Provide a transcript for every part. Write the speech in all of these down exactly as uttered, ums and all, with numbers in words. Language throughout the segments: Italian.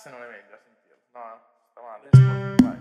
Forse non è meglio a sentirlo. No, sta male. Vai.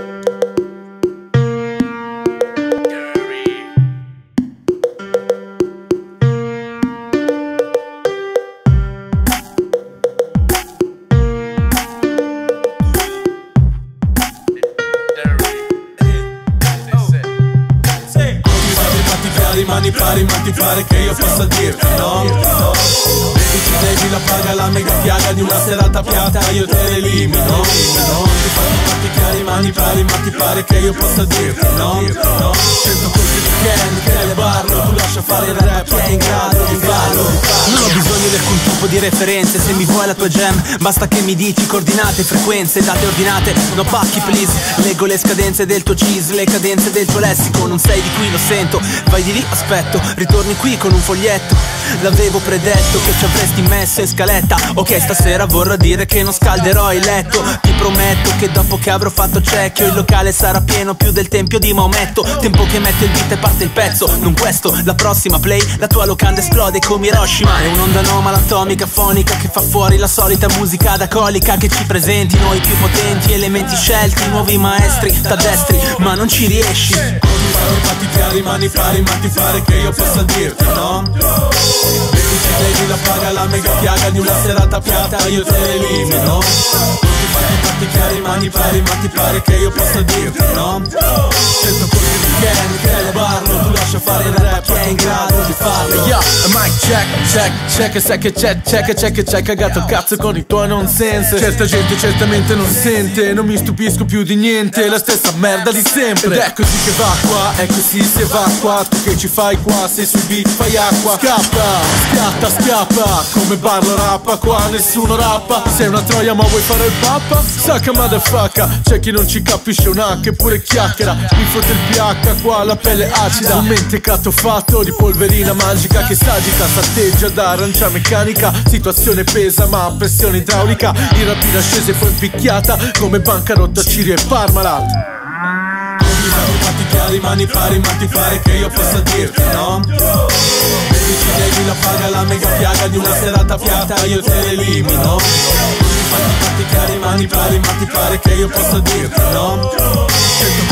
Mani pari, ma ti pare che io possa dirti no? No. Vedi ci devi la paga, la mega piaga di una serata piatta, io te ne elimino. No. Ti fanno fatti chiari, mani pari, ma ti pare che io possa dirti no? No. Cento colpi di Ken, Kel Barlo, tu lascia fare il rap, chi è in grado di farlo. Non ho bisogno di alcun tipo di referenze, se mi vuoi la tua jam basta che mi dici coordinate, frequenze, date ordinate. No pacchi please, leggo le scadenze del tuo cheese, le cadenze del tuo lessico, non sei di qui, lo sento. Vai di lì, aspetto, ritorni qui con un foglietto. L'avevo predetto che ci avresti messo in scaletta. Ok, stasera vorrà dire che non scalderò il letto. Ti prometto che dopo che avrò fatto cecchio il locale sarà pieno più del tempio di Maometto. Tempo che mette il beat e parte il pezzo, non questo, la prossima play. La tua locanda esplode come Hiroshima. È un'onda anomala atomica fonica che fa fuori la solita musica da colica che ci presenti noi più potenti elementi scelti, nuovi maestri t'addestri ma non ci riesci. Fatti chiari, mani pari, ma ti pare che io possa dirti no? Vedi ci devi la paga, la mega piaga di una serata piatta, io te ne elimino. Fatti chiari, mani pari, ma ti pare che io possa dirti no? Cento colpi di Ken, Kel Barlo, tu lascia fare il rap, chi è in grado di farlo. Yo, mic check, check, check, sai che c'è, check, check, check, cagato cazzo con i tuoi nonsense. Certa gente certamente non sente, non mi stupisco più di niente, la stessa merda di sempre. Ed è così che va qua, è così si evacua, tu che ci fai qua, se sui beat fai acqua. Scappa, schiatta, schiappa, come Barlo rappa, qua nessuno rappa. Sei una troia ma vuoi fare il pappa? Sacca motherfucker, c'è chi non ci capisce un H eppure chiacchiera. Mi fotte il pH qua, la pelle acida. Un mentecato fatto di polverina magica che s'agita, s'atteggia da arancia meccanica. Situazione pesa ma a pressione idraulica, in rapida scesa e poi impicchiata come bancarotta Cirio e Parmalat. Fatti chiari, mani pari, ma ti pare che io possa dirti no? Vedi ci devi la paga, la mega piaga di una serata piatta, io te ne elimino. Fatti chiari, mani pari, ma ti pare che io possa dirti no? Cento